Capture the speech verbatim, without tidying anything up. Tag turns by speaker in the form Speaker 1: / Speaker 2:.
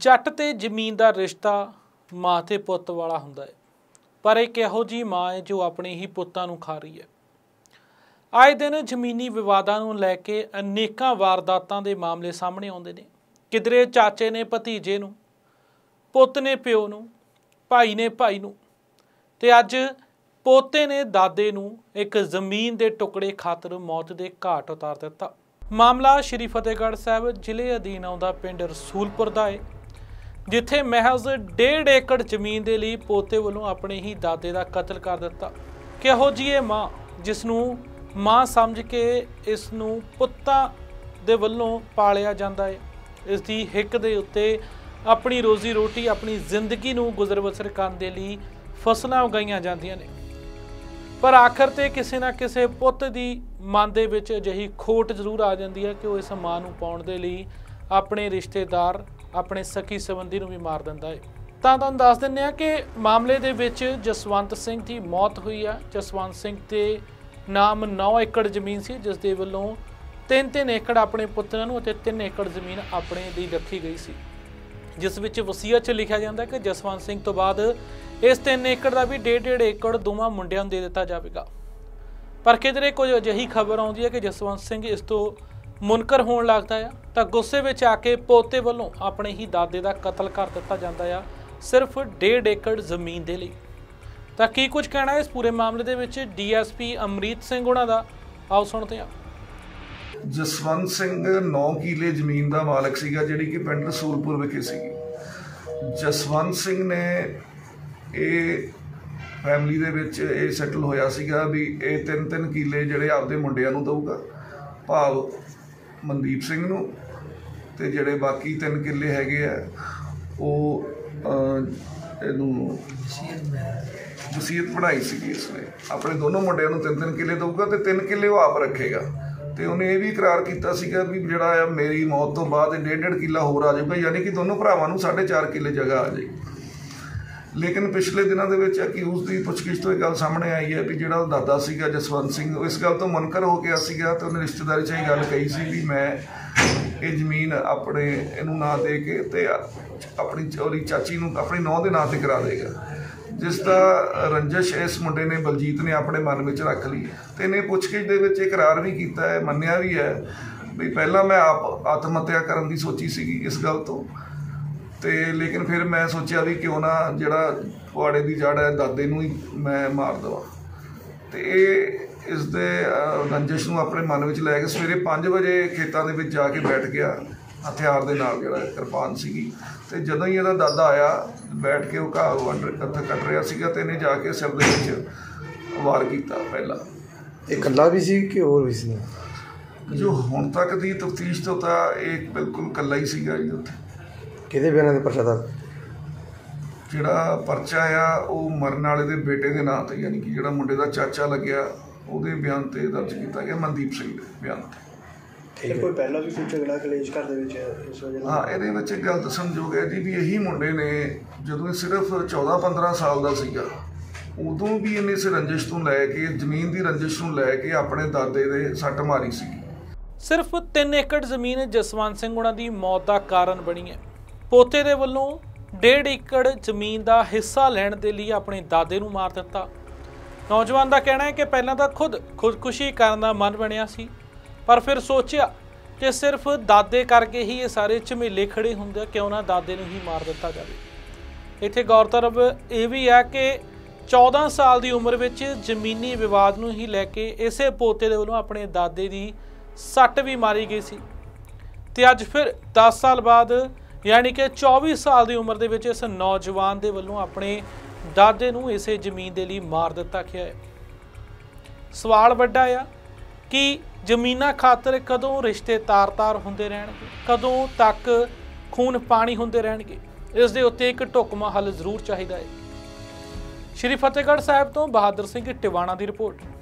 Speaker 1: जट ते जमीन का रिश्ता माँ ते पुत वाला हुंदा है, पर एक इहो जी माँ है जो अपने ही पुत्तां नूं खा रही है। आए दिन जमीनी विवादां नूं लैके अनेकां वारदातां दे मामले सामने आउंदे ने। किधरे चाचे ने भतीजे नूं, पुत ने प्यो नूं, भाई ने भाई नूं, ते अज पोते ने दादे नूं एक जमीन के टुकड़े खातर मौत के घाट उतार दिता। मामला श्री फतेहगढ़ साहब जिले अधीन आउंदा पिंड रसूलपुर दा है, जिथे महज डेढ़ एकड़ जमीन के लिए पोते वालों अपने ही दादे का कतल कर दिता। किहो जी ये माँ जिसनूं माँ समझ के इसनूं पुत्तां दे वल्लों पालिया जाता है, इसकी हिक दे उत्ते अपनी रोजी रोटी अपनी जिंदगी नूं गुजर बसर करने के लिए फसलां उगाईयां जांदियां ने, पर आखिर ते किसी ना किसी पुत की मन दे विच अजिही खोट जरूर आ जाती है कि वह इस मां नूं पाउण दे लई अपने रिश्तेदार अपने सखी संबंधी नूं भी मार दिंदा है। तां तुहानूं दस दिंदे आ कि मामले दे विच जसवंत सिंह की मौत हुई है। जसवंत सिंह के नाम नौ एकड़ जमीन सी, जिस दे वल्लों तीन तीन एकड़ अपने पुत्रां नूं अते तीन एकड़ जमीन अपने दी रखी गई सी, जिस विच वसीयत च लिखिया जांदा कि जसवंत सिंह तो बाद इस तीन एकड़ का भी डेढ़ डेढ़ एकड़ दोवां मुंडियां नूं दे दिता जाएगा। पर किधरे कुछ अजिही खबर आउंदी है कि जसवंत सिंह इस तो मुनकर होण लगदा है, तो गुस्से विच आके पोते वालों अपने ही दादे का कतल कर दिता जाता है, सिर्फ डेढ़ एकड़ जमीन के लिए। तो की कुछ कहना है इस पूरे मामले दे विच D S P Amrit Singh उन्हां दा, आओ सुणदे हां।
Speaker 2: जसवंत सिंह नौ किले जमीन का मालक सीगा, जिहड़ी कि पिंड रसूलपुर विखे सीगी। जसवंत सिंह ने ये फैमिली दे विच ये सैटल होया सीगा भी ये तीन तीन किले जिहड़े आपदे मुंडियां नूं दऊगा, भाव मनदीप सिंह नूं, ते जिहड़े बाकी तीन किले हैगे आ वो इहनूं वसीयत बढ़ाई सीगी। इसने अपने दोनों मुंडियां नूं तीन तीन किले दऊगा ते तीन किले वो आप रखेगा, तो उन्हें यह भी इकरार किया सीगा भी जिहड़ा आ मेरी मौत तो बाद डेढ़ डेढ़ किला होर आ जाएगा, यानी कि दोनों भरावां नूं साढ़े चार किले जगह आ जाएगी। लेकिन पिछले दिनों के अक्यूज की पुछगिछ तो एक गल सामने आई है भी जिहड़ा दादा सीगा जसवंत सिंह इस गल तो मुनकर हो गया सीगा, तो उन्हें रिश्तेदारी च यह गल कही सी भी मैं ये जमीन अपने इनू ना दे के ते अपनी और चाची नूं अपनी नौं दे नां ते करा देगा, जिसका रंजिश इस मुंडे ने बलजीत ने अपने मन में रख ली है। तो इन्हें पुछगिछ दे विच इकरार भी किया है, मन्निया भी है भी पहला मैं आप आत्म हत्या करने की सोची सी इस गल तो, ते लेकिन फिर मैं सोचा भी क्यों ना जिहड़ा पुआड़े की जड़ है दादे नूं ही मैं मार देवां, तो ये इस दे रंजिश नूं अपने मन में लैके सवेरे पाँच बजे खेतों के जाके बैठ गया हथियार के नाल, जिहड़ा किरपान सीगी। तो जदों ही इहदा दादा आया बैठ के वो घाह वंड कट रहा सीगा, तो इन्हें जाके सिर दे विच वार किया पहला।
Speaker 3: इकल्ला भी सी कि होर भी सी?
Speaker 2: जो हुण तक दी तफ्तीश तो तां एक बिल्कुल कल्ला ही सीगा जी। उत्थे
Speaker 3: किहदे बयानां ते परचा दर्ज?
Speaker 2: जिहड़ा परचा आ वो मरन वाले दे बेटे दे नां ते, यानी कि जिहड़ा मुंडे दा चाचा लग्या ਉਹਦੇ ਬਿਆਨ ਤੇ दर्ज किया गया मनदीप सिंह ਦੇ ਬਿਆਨ ਤੇ।
Speaker 3: कोई पहला भी कुछ झगड़ा कलेश घर ਦੇ ਵਿੱਚ ਇਸ ਵਜ੍ਹਾ
Speaker 2: ਹਾਂ ਇਹਦੇ ਵਿੱਚ ਇੱਕ ਗੱਲ ਦੱਸਣਯੋਗ ਹੈ ਜੀ ਵੀ ਇਹੀ ਮੁੰਡੇ ਨੇ ਜਦੋਂ ਇਹ ਸਿਰਫ चौदह पंद्रह ਸਾਲ ਦਾ ਸੀਗਾ ਉਦੋਂ ਵੀ ਇਹਨੇ ਇਸ ਰੰਜਿਸ਼ ਤੋਂ ਲੈ ਕੇ ਜ਼ਮੀਨ ਦੀ ਰੰਜਿਸ਼ ਨੂੰ ਲੈ ਕੇ ਆਪਣੇ ਦਾਦੇ ਦੇ ਸੱਟ ਮਾਰੀ ਸੀ।
Speaker 1: सिर्फ तीन एकड़ जमीन जसवंत सिंह उन्हां दी मौत का कारण बनी है। पोते दे वल्लों डेढ़ एकड़ जमीन का हिस्सा लैण दे लिए अपने दादे नूं मार दिता। नौजवान का कहना है कि पहला तो खुद खुदकुशी करने का मन बनया सी, पर फिर सोचा कि सिर्फ दादे करके ही ये सारे झमेले खड़े होंगे, क्यों ना दादे नूं ही मार दिता जाए। इत्थे गौरतलब ये भी है कि चौदह साल की उम्र में जमीनी विवाद नूं ही लैके इसे पोते दे वल्लों अपने दादे की सट भी मारी गई सी, ते अज फिर दस साल बाद यानी कि चौबीस साल की उम्र के इस नौजवान के वल्लों अपने दादे नूं इसे जमीन के लिए मार दिता गया है। सवाल वड्डा आ कि जमीना खातर कदों रिश्ते तार तार होंदे रहणगे, कदों तक खून पानी होंदे रहणगे, इस दे उत्ते एक ढुकवां हल जरूर चाहिदा है। श्री फतेहगढ़ साहब तो बहादुर सिंह टिवाणा की रिपोर्ट।